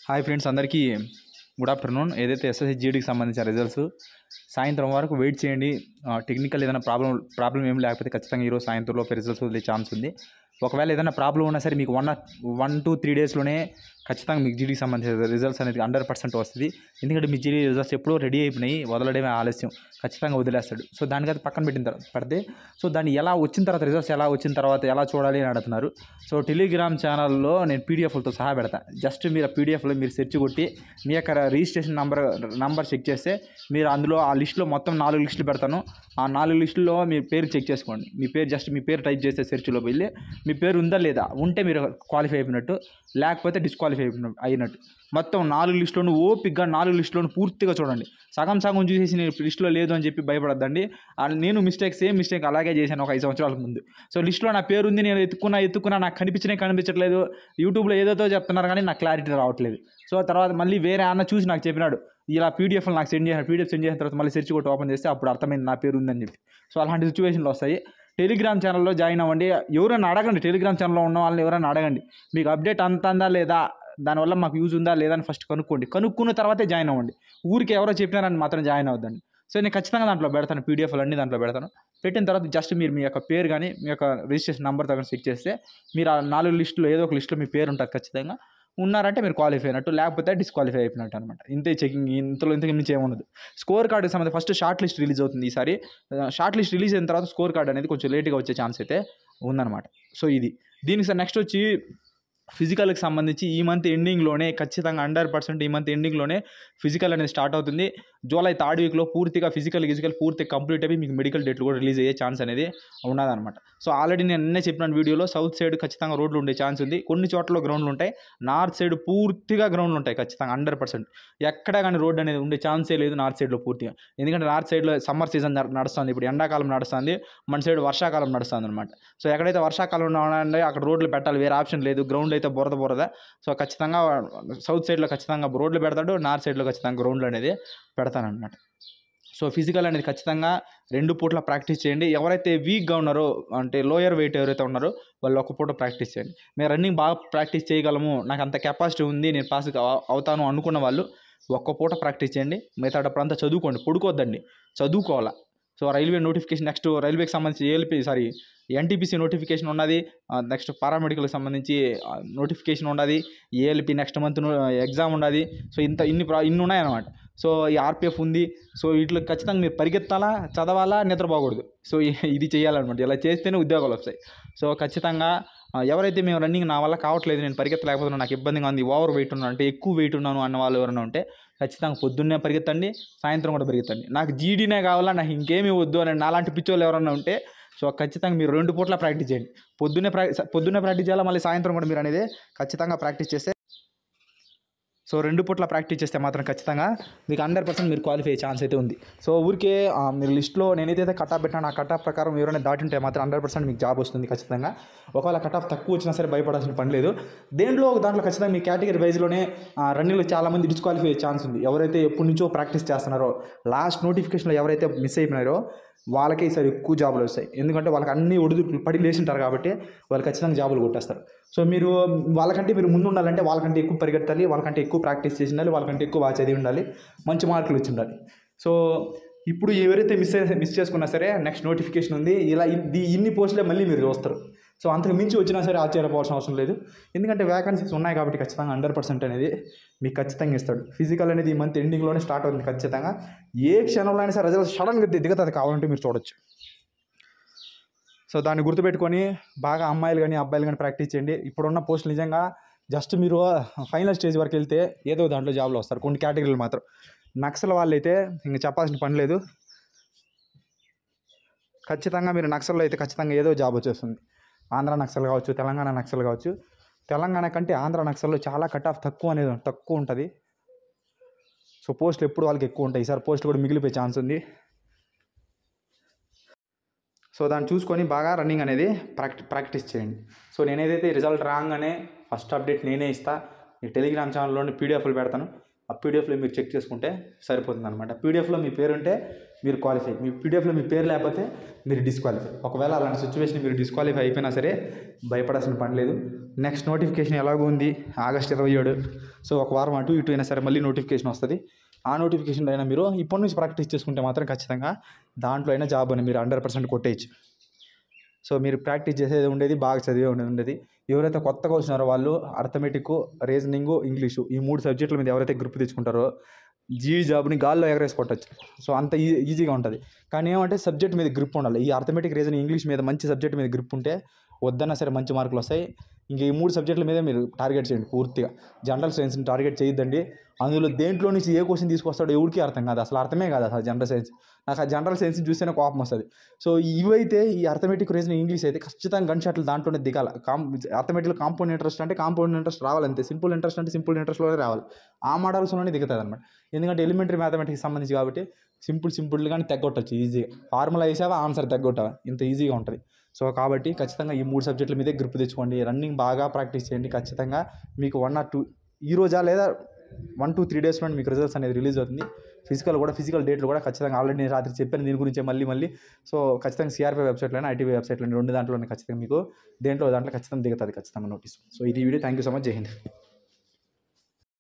Hi friends, అందరికీ good afternoon. ఏదైతే SSC జీడీకి సంబంధించిన రిజల్ట్స్ సాయంత్రం వరకు వెయిట్ చేయండి. టెక్నికల్ ఏదైనా ప్రాబ్లం ఏం లేకపోతే ఖచ్చితంగా ఈరోజు సాయంత్రంలోపు రిజల్ట్స్ వదిలే ఛాన్స్ ఉంది. ఒకవేళ ఏదైనా ప్రాబ్లం ఉన్నా సరే మీకు 1 to 3 డేస్లోనే ఖచ్చితంగా మీకు జీడీకి సంబంధించిన రిజల్ట్స్ అనేది 100% వస్తుంది. ఎందుకంటే మీ జీడీ రిజల్ట్స్ ఎప్పుడో రెడీ అయిపోయినాయి, వదలడమే ఆలస్యం, ఖచ్చితంగా వదిలేస్తాడు. సో దానికైతే పక్కన పెడితే సో దాన్ని ఎలా వచ్చిన తర్వాత రిజల్ట్స్ ఎలా వచ్చిన తర్వాత ఎలా చూడాలి అని అడుగుతున్నారు. సో టెలిగ్రామ్ ఛానల్లో నేను పీడిఎఫ్లతో సహా పెడతాను. జస్ట్ మీరు ఆ పీడిఎఫ్లో మీరు సెర్చ్ కొట్టి మీ యొక్క రిజిస్ట్రేషన్ నంబర్ చెక్ చేస్తే మీరు అందులో ఆ లిస్టులో మొత్తం 4 లిస్టులు పెడతాను. ఆ 4 లిస్టుల్లో మీ పేరు చెక్ చేసుకోండి. మీ పేరు టైప్ చేస్తే సెర్చ్లో వెళ్ళి మీ పేరు ఉందా లేదా, ఉంటే మీరు క్వాలిఫై అయిపోయినట్టు, లేకపోతే డిస్క్వాలిఫై అయినట్టు. మొత్తం 4 లిస్టులను ఓపిక్గా 4 లిస్టులను పూర్తిగా చూడండి. సగం చూసేసి నేను లిస్టులో లేదు అని చెప్పి భయపడద్దండి. నేను సేమ్ మిస్టేక్ అలాగే చేశాను ఒక 5 సంవత్సరాల ముందు. సో లిస్టులో నా పేరు ఉంది, నేను ఎత్తుకున్నా నాకు కనిపించట్లేదు. యూట్యూబ్లో ఏదైతే చెప్తున్నారు కానీ నాకు క్లారిటీ రావట్లేదు. సో తర్వాత మళ్ళీ వేరే అన్న చూసి నాకు చెప్పినాడు, ఇలా పీడిఎఫ్లు నాకు పీడిఎఫ్ సెండ్ చేసిన తర్వాత మళ్ళీ సెర్చ్ కొట్టి ఓపెన్ చేస్తే అప్పుడు అర్థమైంది నా పేరు ఉందని చెప్పి. సో అలాంటి సిచ్యువేషన్లు వస్తాయి. టెలిగ్రామ్ ఛానల్లో జాయిన్ అవ్వండి. ఎవరైనా అడగండి, టెలిగ్రామ్ ఛానల్లో ఉన్న వాళ్ళని ఎవరైనా అడగండి, మీకు అప్డేట్ అందా లేదా, దానివల్ల మాకు యూజ్ ఉందా లేదా అని ఫస్ట్ కనుక్కున్న తర్వాతే జాయిన్ అవ్వండి. ఊరికి ఎవరో చెప్పినారని మాత్రం జాయిన్ అవ్వద్దండి. సో నేను ఖచ్చితంగా దాంట్లో పెడతాను, పీడిఎఫ్లు అన్నీ దాంట్లో పెడతాను. పెట్టిన తర్వాత జస్ట్ మీరు మీ యొక్క పేరు కానీ మీ యొక్క రిజిస్ట్రేషన్ నెంబర్ దగ్గర చెక్ చేస్తే మీరు ఆ 4 లిస్టులో ఏదో ఒక లిస్టులో మీ పేరు ఉంటుంది. ఖచ్చితంగా ఉన్నారంటే మీరు క్వాలిఫై అయినట్టు, లేకపోతే డిస్క్వాలిఫై అయిపోయినట్టు అనమాట. ఇంతే చెకింగ్, ఇంతకు మించి ఏముండదు. స్కోర్ కార్డుకి సంబంధించి ఫస్ట్ షార్ట్ లిస్ట్ రిలీజ్ అవుతుంది ఈసారి. షార్ట్ లిస్ట్ రిలీజ్ అయిన తర్వాత స్కోర్ కార్డ్ అనేది కొంచెం లేట్గా వచ్చే ఛాన్స్ అయితే ఉందన్నమాట. సో ఇది దీనికి సార్ నెక్స్ట్ వచ్చి ఫిజికల్కి సంబంధించి ఈ మంత్ ఎండింగ్లోనే ఖచ్చితంగా 100% ఈ మంత్ ఎండింగ్లోనే ఫిజికల్ అనేది స్టార్ట్ అవుతుంది. జూలై 3rd వీక్లో పూర్తిగా ఫిజికల్ పూర్తిగా కంప్లీట్ అయిపోయి మీకు మెడికల్ డేట్లు కూడా రిలీజ్ అయ్యే ఛాన్స్ అనేది ఉన్నదన్నమాట. సో ఆల్రెడీ నేను నిన్నే చెప్పిన వీడియోలో సౌత్ సైడ్ ఖచ్చితంగా రోడ్లు ఉండే ఛాన్స్ ఉంది. కొన్ని చోట్ల గ్రౌండ్లు ఉంటాయి, నార్త్ సైడ్ పూర్తిగా గ్రౌండ్లు ఉంటాయి ఖచ్చితంగా 100%. ఎక్కడ కానీ రోడ్ అనేది ఉండే ఛాన్సే లేదు నార్త్ సైడ్లో పూర్తిగా. ఎందుకంటే నార్త్ సైడ్లో సమ్మర్ సీజన్ నడుస్తుంది, ఇప్పుడు ఎండాకాలం నడుస్తుంది, మన సైడ్ వర్షాకాలం నడుస్తుంది అనమాట. సో ఎక్కడైతే వర్షాకాలం ఉన్నాయంటే అక్కడ రోడ్లు పెట్టాలి, వేరే ఆప్షన్ లేదు. గ్రౌండ్ అయితే బురద. సో ఖచ్చితంగా సౌత్ సైడ్లో ఖచ్చితంగా రోడ్లు పెడతాడు, నార్త్ సైడ్లో ఖచ్చితంగా గ్రౌండ్లు అనేది పెడతానమాట. సో ఫిజికల్ అనేది ఖచ్చితంగా 2 పూట్ల ప్రాక్టీస్ చేయండి. ఎవరైతే వీక్గా ఉన్నారో, అంటే లోయర్ వెయిట్ ఎవరైతే ఉన్నారో వాళ్ళు 1 పూట ప్రాక్టీస్ చేయండి. మేము రన్నింగ్ బాగా ప్రాక్టీస్ చేయగలము, నాకు అంత కెపాసిటీ ఉంది, నేను పాస్ అవుతాను అనుకున్న వాళ్ళు 1 పూట ప్రాక్టీస్ చేయండి. మిగతాటప్పుడు అంతా చదువుకోండి, పడుకోవద్దండి, చదువుకోవాలా. సో రైల్వే నోటిఫికేషన్, నెక్స్ట్ రైల్వేకి సంబంధించి ఎన్టీపీసీ నోటిఫికేషన్ ఉన్నది. నెక్స్ట్ పారామెడికల్కి సంబంధించి నోటిఫికేషన్ ఉన్నది. ఏఎల్పి నెక్స్ట్ మంత్ ఎగ్జామ్ ఉన్నది. సో ఇన్ని ఉన్నాయన్నమాట. సో ఈ ఆర్పిఎఫ్ ఉంది. సో వీటిలో ఖచ్చితంగా మీరు పరిగెత్తాలా, చదవాలా, నిద్రపోకూడదు. సో ఇది చేయాలన్నమాట. ఇలా చేస్తేనే ఉద్యోగాలు వస్తాయి. సో ఖచ్చితంగా ఎవరైతే మేము రన్నింగ్ నా వల్ల కావట్లేదు, నేను పరిగెత్తలేకపోతున్నాను, నాకు ఇబ్బందిగా ఉంది, ఓవర్ వెయిట్ ఉన్నాను అంటే ఎక్కువ వెయిట్ ఉన్నాను అన్న వాళ్ళు ఎవరైనా ఉంటే ఖచ్చితంగా పొద్దున్నే పరిగెత్తండి, సాయంత్రం కూడా పరిగెత్తండి. నాకు జీడీనే కావాలా, నాకు ఇంకేమీ వద్దు అని నాలాంటి పిచ్చోళ్ళు ఎవరైనా ఉంటే సో ఖచ్చితంగా మీరు 2 పూట్ల ప్రాక్టీస్ చేయండి. పొద్దున్నే ప్రాక్టీస్ చేయాలా, మళ్ళీ సాయంత్రం కూడా మీరు అనేది ఖచ్చితంగా ప్రాక్టీస్ చేస్తే, సో 2 పూట్ల ప్రాక్టీస్ చేస్తే మాత్రం ఖచ్చితంగా మీకు 100% మీరు క్వాలిఫై అయ్యే ఛాన్స్ అయితే ఉంది. సో ఊరికే మీరు లిస్ట్లో నేనైతే కట్ ఆఫ్ పెట్టాను, ఆ కట్ ఆఫ్ ప్రకారం ఎవరైనా దాటింటే మాత్రం 100% మీకు జాబ్ వస్తుంది ఖచ్చితంగా. ఒకవేళ కట్ ఆఫ్ తక్కువ వచ్చినా సరే భయపడాల్సిన పని లేదు. దాంట్లో ఖచ్చితంగా మీ కేటగిరీ వైజ్లోనే రన్నింగ్లో చాలామంది డిస్క్వాలిఫై అయ్యే ఛాన్స్ ఉంది. ఎవరైతే ఎప్పటి నుంచో ప్రాక్టీస్ చేస్తున్నారో, లాస్ట్ నోటిఫికేషన్లో ఎవరైతే మిస్ అయిపోయినారో వాళ్ళకే ఈసారి ఎక్కువ జాబులు వస్తాయి. ఎందుకంటే వాళ్ళకి అన్ని ఒడిదుడుకులు పడి లేచింటారు కాబట్టి వాళ్ళు ఖచ్చితంగా జాబులు కొట్టేస్తారు. సో మీరు వాళ్ళకంటే మీరు ముందు ఉండాలంటే వాళ్ళకంటే ఎక్కువ పరిగెత్తాలి, వాళ్ళకంటే ఎక్కువ ప్రాక్టీస్ చేసి ఉండాలి, వాళ్ళకంటే ఎక్కువ చదివి ఉండాలి, మంచి మార్కులు వచ్చి ఉండాలి. సో ఇప్పుడు ఎవరైతే మిస్ చేసుకున్నా సరే నెక్స్ట్ నోటిఫికేషన్ ఉంది, ఇలా ఇన్ని పోస్టులే మళ్ళీ మీరు చూస్తారు. సో అంతకు మించి వచ్చినా సరే ఆశ్చర్యపోవాల్సిన అవసరం లేదు. ఎందుకంటే వ్యాకెన్సీస్ ఉన్నాయి కాబట్టి ఖచ్చితంగా 100% అనేది మీకు ఖచ్చితంగా ఇస్తాడు. ఫిజికల్ అనేది ఈ మంత్ ఎండింగ్లోనే స్టార్ట్ అవుతుంది ఖచ్చితంగా. ఏ క్షణంలో అయినా సరే రిజల్ట్ సడన్గా దిగుతుంది, కావాలంటే మీరు చూడొచ్చు. సో దాన్ని గుర్తుపెట్టుకొని బాగా అమ్మాయిలు కానీ అబ్బాయిలు కానీ ప్రాక్టీస్ చేయండి. ఇప్పుడున్న పోస్టులు నిజంగా జస్ట్ మీరు ఫైనల్ స్టేజ్ వరకు వెళ్తే ఏదో దాంట్లో జాబ్లో వస్తారు, కొన్ని కేటగిరీలు మాత్రం. నక్సల్ వాళ్ళు అయితే ఇంక చెప్పాల్సిన పని లేదు. ఖచ్చితంగా మీరు నక్సల్లో అయితే ఖచ్చితంగా ఏదో జాబ్ వచ్చేస్తుంది. ఆంధ్ర నక్సల్ కావచ్చు, తెలంగాణ నక్సల్ కావచ్చు. తెలంగాణ కంటే ఆంధ్ర నక్సల్లో చాలా కట్ ఆఫ్ తక్కువ ఉంటుంది. సో పోస్టులు ఎప్పుడు వాళ్ళకి ఎక్కువ ఉంటాయి. ఈసారి పోస్టులు కూడా మిగిలిపోయే ఛాన్స్ ఉంది. సో దాన్ని చూసుకొని బాగా రన్నింగ్ అనేది ప్రాక్టీస్ చేయండి. సో నేనేదైతే రిజల్ట్ రాగానే ఫస్ట్ అప్డేట్ నేనే ఇస్తా. ఈ టెలిగ్రామ్ ఛానల్లోని పీడిఎఫ్లు పెడతాను. ఆ పీడిఎఫ్లో మీరు చెక్ చేసుకుంటే సరిపోతుంది అనమాట. పీడిఎఫ్లో మీ పేరు ఉంటే మీరు క్వాలిఫై, మీ పీడిఎఫ్లో మీ పేరు లేకపోతే మీరు డిస్క్వాలిఫై. ఒకవేళ అలాంటి సిచ్యువేషన్ మీరు డిస్క్వాలిఫై అయిపోయినా సరే భయపడాల్సిన పని లేదు. నెక్స్ట్ నోటిఫికేషన్ ఎలాగో ఉంది ఆగస్ట్ 27. సో ఒక వారం అటు ఇటు అయినా సరే మళ్ళీ నోటిఫికేషన్ వస్తుంది. ఆ నోటిఫికేషన్లో అయినా మీరు ఇప్పటి నుంచి ప్రాక్టీస్ చేసుకుంటే మాత్రం ఖచ్చితంగా దాంట్లో అయినా జాబ్ అని మీరు 100% కొట్టేయచ్చు. సో మీరు ప్రాక్టీస్ చేసేది ఉండేది, బాగా చదివే ఉండేది. ఎవరైతే కొత్తగా వచ్చినారో వాళ్ళు అర్థమెటిక్, రీజనింగ్, ఇంగ్లీషు ఈ 3 సబ్జెక్టుల మీద ఎవరైతే గ్రిప్ తెచ్చుకుంటారో జీఈ జాబ్ని గాల్లో ఎగరేసి కొట్టచ్చు. సో అంత ఈజీగా ఉంటుంది. కానీ ఏమంటే సబ్జెక్ట్ మీద గ్రిప్ ఉండాలి. ఈ అర్థమెటిక్, రీజనింగ్, ఇంగ్లీష్ మీద మంచి సబ్జెక్ట్ మీద గ్రిప్ ఉంటే వద్దన్నా సరే మంచి మార్కులు వస్తాయి. ఇంక ఈ 3 సబ్జెక్టుల మీదే మీరు టార్గెట్ చేయండి పూర్తిగా. జనరల్ సైన్స్ని టార్గెట్ చేయొద్దండి. అందులో దేంట్లో నుంచి ఏ క్వశ్చన్ తీసుకొస్తాడో ఎవరికి అర్థం కాదు, అసలు అర్థమే కాదు అసలు జనరల్ సైన్స్. నాకు ఆ జనరల్ సైన్స్ని చూస్తేనే కోపం వస్తుంది. సో ఇవైతే ఈ అర్థమెటిక్, రీజనింగ్, ఇంగ్లీష్ అయితే ఖచ్చితంగా గన్ షాట్లు దాంట్లోనే దిగాలి. అర్థమెటిక్లో కాంపౌండ్ ఇంట్రెస్ట్ అంటే కాంపౌండ్ ఇంట్రెస్ట్ రావాలంతే, సింపుల్ ఇంట్రెస్ట్ అంటే సింపుల్ ఇంట్రెస్ట్లోనే రావాలి. ఆ మోడల్స్లోనే దిగుతుంది అనమాట. ఎందుకంటే ఎలిమెంటరీ మ్యాథమెటిక్స్ సంబంధించి కాబట్టి సింపుల్ కానీ తగ్గొట్టచ్చు ఈజీగా. ఫార్ములా వేసావా ఆన్సర్ తగ్గొట్టావా, ఇంత ఈజీగా ఉంటుంది. సో కాబట్టి ఖచ్చితంగా ఈ 3 సబ్జెక్టుల మీదే గ్రిప్ తెచ్చుకోండి. రన్నింగ్ బాగా ప్రాక్టీస్ చేయండి. ఖచ్చితంగా మీకు 1 or 2 ఈ రోజా లేదా 1-3 డేస్లో మీకు రిజల్ట్స్ అనేది రిలీజ్ అవుతుంది. ఫిజికల్ డేట్లు కూడా ఖచ్చితంగా ఆల్రెడీ నేను రాత్రి చెప్పాను దీని గురించి మళ్ళీ. సో ఖచ్చితంగా సిఆర్పీ వెబ్సైట్లోనే, ఐటీవీ వెబ్సైట్లోనే 2 దాంట్లోనే ఖచ్చితంగా మీకు దాంట్లో ఖచ్చితంగా దిగుతుంది ఖచ్చితంగా నోటీస్. సో ఇది video. Thank you so much. జై హింద్.